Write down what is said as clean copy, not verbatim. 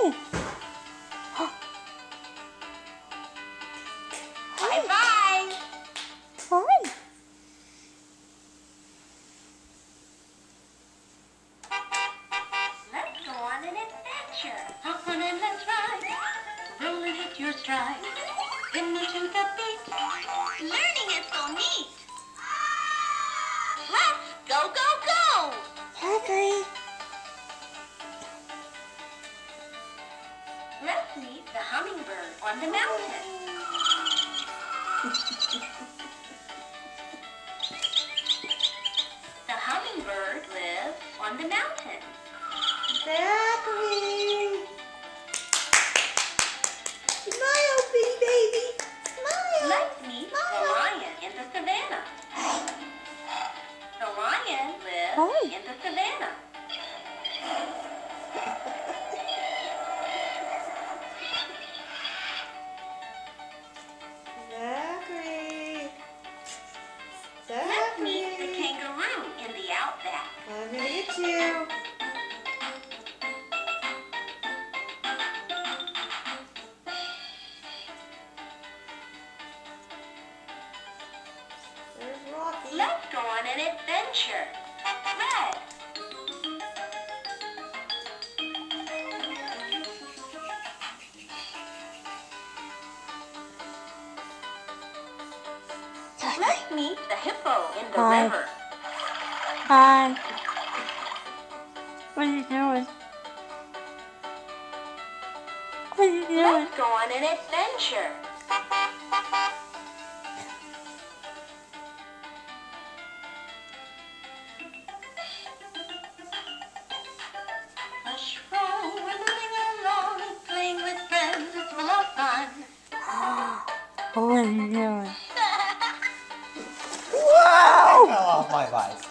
Hi. Bye-bye. Hi. Let's go on an adventure. Hop on and let's ride. Roll and hit your stride. Dimmer to the beat. Learning is so neat. Let's go, go, go. Happy. Let's meet the hummingbird on the mountain. The hummingbird lives on the mountain. Zachary. Smile, bitty baby. Smile. Let's meet the lion in the savannah. The lion lives in the savannah. Zachary. Let's meet the Zachary. kangaroo in the outback. I'm gonna get you. There's Rocky. Let's go on an adventure. Red. Let's meet the hippo in the Hi. river. Hi. What are you doing? What are you doing? Let's go on an adventure. A stroll, we're moving along, playing with friends, it's full of fun. What are you doing? Wow! Fell off my bike.